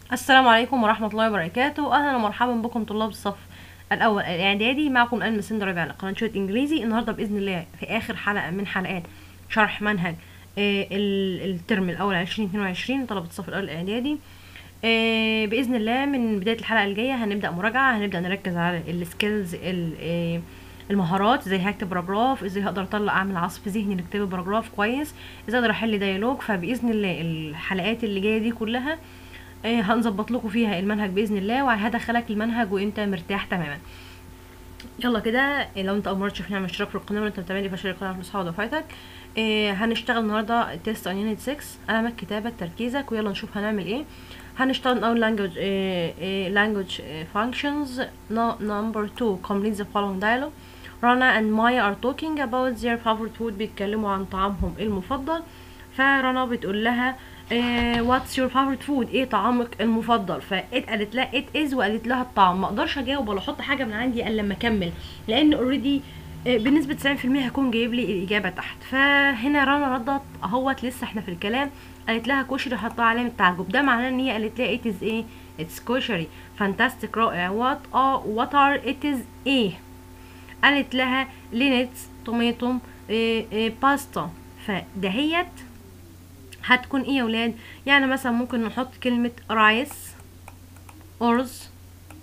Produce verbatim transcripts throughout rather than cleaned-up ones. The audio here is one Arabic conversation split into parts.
السلام عليكم ورحمة الله وبركاته. أهلا ومرحبا بكم طلاب الصف الأول الإعدادي. معكم أنا مسند ربيع على قناة شوية إنجليزي. النهاردة بإذن الله في آخر حلقة من حلقات شرح منهج آه، ال- الترم الأول عشرين اتنين وعشرين طلبة الصف الأول الإعدادي. آه، بإذن الله من بداية الحلقة الجاية هنبدأ مراجعة، هنبدأ نركز على السكيلز، المهارات، ازاي هكتب باراجراف، ازاي هقدر اطلع اعمل عصف ذهني لكتاب باراجراف كويس، ازاي اقدر احل ديالوج. فباذن الله الحلقات اللي جايه دي كلها آه، هنظبط لكم فيها المنهج باذن الله، وهدخلك المنهج وانت مرتاح تماما. يلا كده، لو انت اول مره تشوفني اعمل اشتراك في القناه، وانت متابعني فاشترك القناه عشان تصحى دفعتك. آه، هنشتغل النهارده تيست اون يونت ستة، علامات كتابه تركيزك، ويلا نشوف هنعمل ايه. هنشتغل اول language آه، آه، language آه، functions. No- number two complete the following dialogue. رنا and Maya are talking about their favorite food. بيتكلموا عن طعامهم المفضل. فرنا بتقول لها إيه what's your favorite food، ايه طعامك المفضل؟ فات قالت لها it is، وقالت لها الطعام. ما اقدرش اجاوب ولا احط حاجه من عندي الا لما اكمل، لان اوريدي بنسبه تسعين في المية هيكون جايب لي الاجابه تحت. فهنا رنا ردت اهوت، لسه احنا في الكلام. قالت لها كشري، حطها علامه تعجب. ده معناه ان هي قالت لها it is ايه، it's كشري. فانتاستيك، رائع. what are what are it is ايه؟ قالت لها لينتس، طماطم، إيه إيه باستا. فدهيت هتكون ايه يا ولاد؟ يعني مثلا ممكن نحط كلمة رايس، أرز،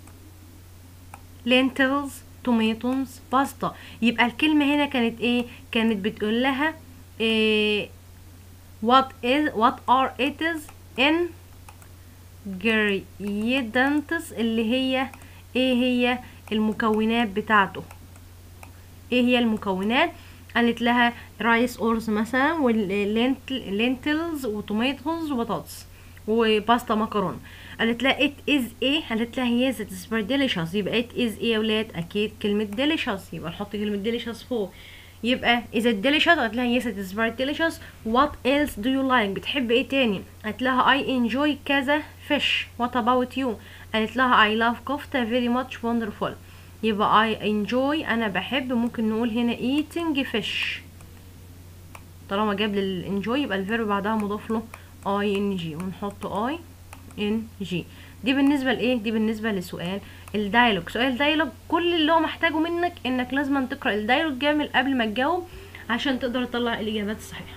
lentils، tomatoes، باستا. يبقى الكلمة هنا كانت ايه؟ كانت بتقول لها إيه what is what are it is ingredients، اللي هي ايه هي المكونات بتاعته. ايه هي المكونات؟ قالت لها رايس، أرز مثلا، واللينتلز وطماطمز وبطاطس وباستا مكرونه. قالت لها it is ايه؟ قالت لها yes it is very delicious. يبقى it is ايه يا ولاد؟ اكيد كلمه delicious، يبقى نحط كلمه delicious فوق. يبقى is it delicious؟ قالت لها yes it is very delicious. what else do you like؟ بتحب ايه تاني؟ قالت لها I enjoy كذا fish. what about you؟ قالت لها I love كفتة very much wonderful. يبقى I enjoy أنا بحب. ممكن نقول هنا eating fish. طالما جاب لي enjoy يبقى الفيرب بعدها مضاف له ing، ونحط I N G. دي بالنسبة لإيه؟ دي بالنسبة لسؤال الدايلوج. سؤال الدايلوج كل اللي هو محتاجه منك إنك لازم تقرأ الدايلوج جامد قبل ما تجاوب عشان تقدر تطلع الإجابات الصحيحة.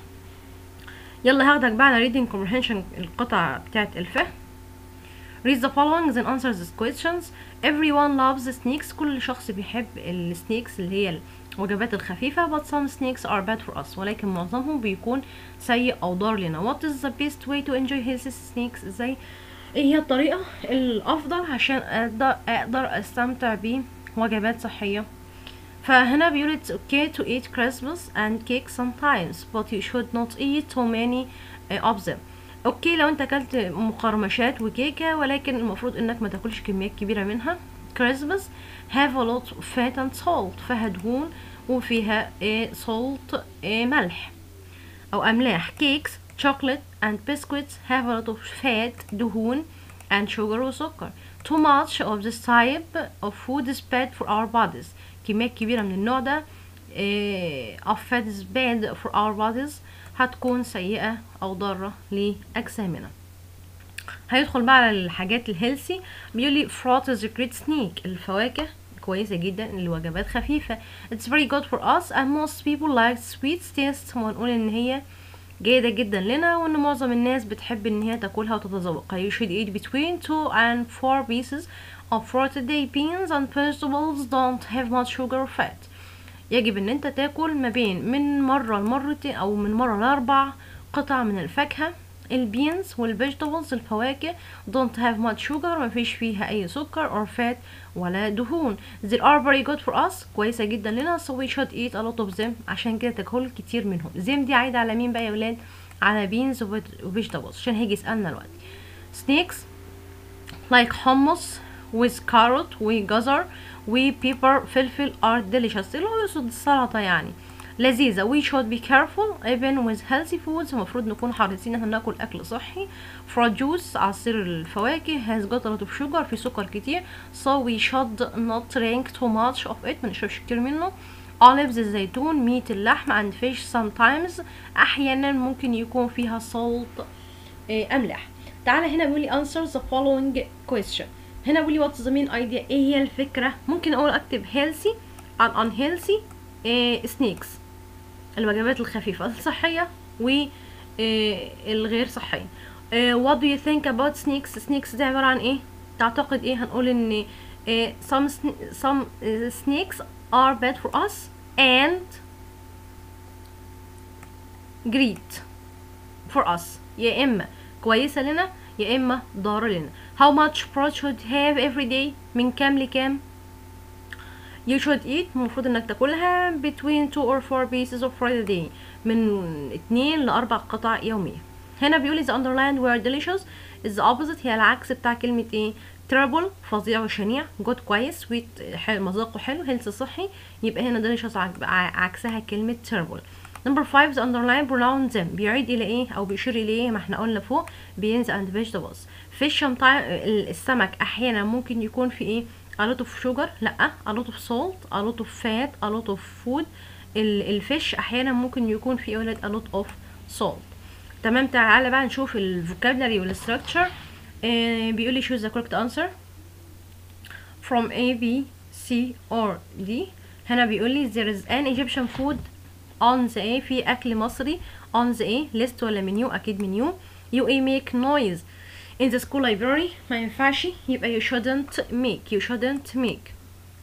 يلا هاخدك بقى على reading comprehension، القطعة بتاعت الفهم. read the following then answer these questions. everyone loves snakes. كل شخص بيحب السنيكس اللي هي الوجبات الخفيفة. but some snakes are bad for us. ولكن معظمهم بيكون سيء أو ضار لنا. what is the best way to enjoy healthy snacks؟ ازاي، ايه هي الطريقة الأفضل عشان أقدر, أقدر أستمتع بوجبات صحية؟ فهنا بيقول it's okay to eat Christmas and cake sometimes but you should not eat too many uh, of them. اوكي لو انت اكلت مقرمشات وكيكة، ولكن المفروض انك ما تاكلش كميات كبيرة منها. Christmas have a lot of fat and salt، فيها دهون وفيها uh, salt uh, ملح او املاح. cakes chocolate and biscuits have a lot of fat، دهون، and sugar وسكر. too much of this type of food is bad for our bodies. كميات كبيرة من النوع ده إيه of fat is bad for our bodies، هتكون سيئة أو ضارة لأجسامنا. هيدخل بقى على الحاجات الهيلثي. بيقولي fruit is a great snack، الفواكه كويسة جدا لوجبات خفيفة. it's very good for us and most people like sweet taste، ونقول ان هي جيدة جدا لنا، وان معظم الناس بتحب ان هي تاكلها وتتذوقها. you should eat between two and four pieces of fruit a day. beans and vegetables don't have much sugar or fat. يجب ان انت تاكل ما بين من مرة لمرتين او من مرة لاربع قطع من الفاكهة. البينز والفيجيتابلز الفواكه don't have much sugar، ما فيش فيها اي سكر or fat ولا دهون. they are very good for us، كويسة جدا لنا. so we should eat a lot of them، عشان كده تاكل كتير منهم. them دي عايدة على مين بقى يا ولاد؟ على beans وفيجيتابلز، عشان هيجي يسألنا الوقت. snakes like hummus with carrot وجزر وبيبر فلفل are delicious، اللي هو يقصد السلطة يعني لذيذة. we should be careful even with healthy foods، المفروض نكون حريصين ان ناكل اكل صحي. fruit juice عصير الفواكه has got a lot of sugar، في سكر كتير. so we should not drink too much of it، منشربش كتير منه. olives الزيتون، meat اللحم، and fish sometimes، احيانا ممكن يكون فيها salt إيه املاح. تعالى هنا بيقول لي answer the following question. هنا بيقول لي what's the main idea، ايه هي الفكرة. ممكن اقول اكتب healthy and unhealthy إيه snacks، الوجبات الخفيفة الصحية والغير صحية. إيه what do you think about snacks. snacks دي عبارة عن ايه؟ تعتقد ايه؟ هنقول ان إيه some some snacks are bad for us and great for us، يا اما كويسة لنا يا اما ضارة لنا. how much fruit should have every day، من كام لكام. you should eat، المفروض انك تاكلها between two or four pieces of fruit a day، من اتنين لاربع قطع يوميا. هنا بيقولي the underlined word delicious is the opposite، هي العكس بتاع كلمة ايه؟ terrible فظيع وشنيع، good كويس، sweet حلو مذاقه حلو، healthy صحي، يبقى هنا delicious عكسها كلمة terrible. number five the underlined pronoun them بيعيد الى ايه او بيشير الى ايه؟ ما احنا قلنا فوق beans and vegetables. fish السمك احيانا ممكن يكون في ايه؟ a lot of sugar، لا a lot of salt، a lot of fat، a lot of food. الفيش احيانا ممكن يكون في اولاد a lot of salt. تمام. تعالى بقى نشوف الفوكابلري والستراكشر. آه بيقول لي choose the correct answer from A B C or D. هنا بيقول لي there is an Egyptian food on the A، في اكل مصري on the A list ولا منيو؟ اكيد منيو. you A make noise in the school library، ما ينفعش، يبقى you shouldn't make you shouldn't make.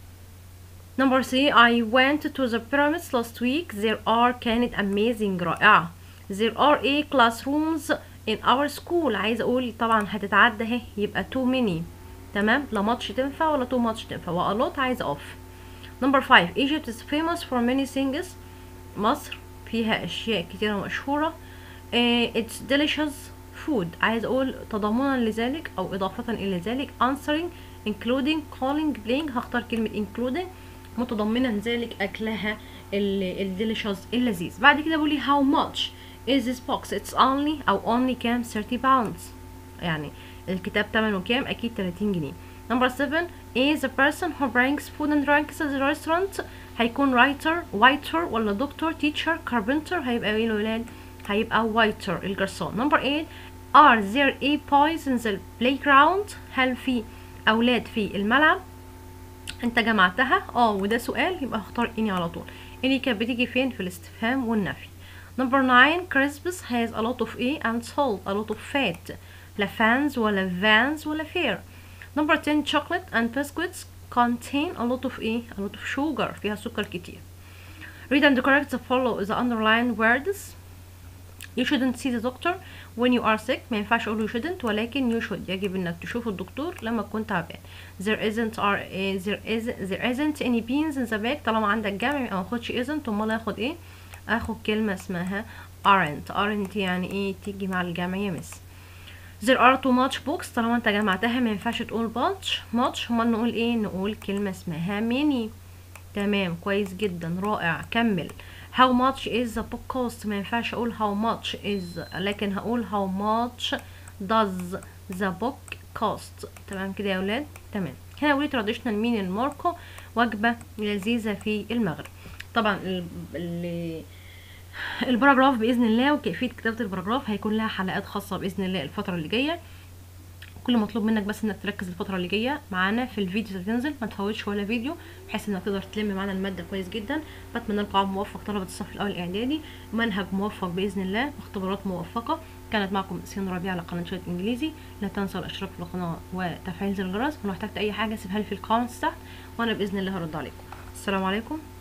number three I went to the pyramids last week there are كانت amazing رائعة. there are a classrooms in our school، عايزة اقول طبعا هتتعدى اهي، يبقى too many. تمام، لا ماتش تنفع ولا too much تنفع، و a lot عايزة off. number five Egypt is famous for many things، مصر فيها اشياء كتيرة مشهورة. uh, it's delicious food، عايز اقول تضامنا لذلك او اضافة الى ذلك. answering including calling playing، هختار كلمة including متضمنا ذلك اكلها الديليشوس اللذيذ. بعد كده بقولي how much is this box it's only او only كام؟ thirty pounds، يعني الكتاب تمنه كام؟ اكيد تلاتين جنيه. number seven is the person who brings food and drinks to the restaurant، هيكون writer waiter ولا دكتور teacher carpenter؟ هيبقى ايه الولاد؟ هيبقى waiter الجرسون. number eight are there a boys in the playground، هل في اولاد في الملعب؟ انت جمعتها اه وده سؤال، يبقى هختار اني على طول. اني كانت بتيجي فين؟ في الاستفهام والنفي. number nine Christmas has a lot of a and salt a lot of fat، لا fans ولا vans ولا fair. number ten chocolate and biscuits contain a lot of a a lot of sugar، فيها سكر كتير. read and correct the follow the underlined words. you shouldn't see the doctor when you are sick، ما ينفعش اقول you shouldn't ولكن you should، يجب انك تشوف الدكتور لما تكون تعبان. there isn't are uh, there is there isn't any beans in the bag، طالما عندك جمع ما اخدش isn't، امال اخد ايه؟ اخد كلمة اسمها aren't. aren't يعني ايه؟ تيجي مع الجمع يا مس. there are too much books، طالما انت جمعتها ما ينفعش تقول much much، امال نقول ايه؟ نقول كلمة اسمها many. تمام كويس جدا رائع. كمل. how much is the book cost، ما ينفعش اقول how much is لكن هقول how much does the book cost. تمام كده يا ولاد؟ تمام. هنا ولي traditional meal الماركو، وجبة لذيذة في المغرب. طبعا ال الباراجراف باذن الله وكيفيه كتابه الباراجراف هيكون لها حلقات خاصه باذن الله الفتره اللي جايه. كل مطلوب منك بس انك تركز الفتره اللي جايه معانا في الفيديو اللي هتنزل، ما تفوتش ولا فيديو بحيث انك تقدر تلم معانا الماده كويس جدا. بتمنى لكم عام موفق طلبه الصف الاول الاعدادي، منهج موفق باذن الله، اختبارات موفقه. كانت معكم سين ربيع على قناه شويه انجليزي. لا تنسوا الاشتراك في القناه وتفعيل زر الجرس، ولو احتجت اي حاجه سيبها لي في الكومنتس تحت وانا باذن الله هرد عليكم. السلام عليكم.